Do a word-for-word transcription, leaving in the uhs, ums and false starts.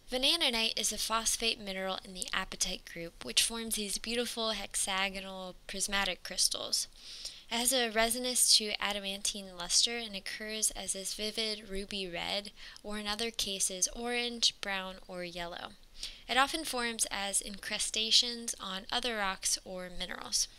Vanadinite is a phosphate mineral in the apatite group, which forms these beautiful hexagonal prismatic crystals. It has a resinous to adamantine luster and occurs as this vivid ruby red, or in other cases orange, brown, or yellow. It often forms as incrustations on other rocks or minerals.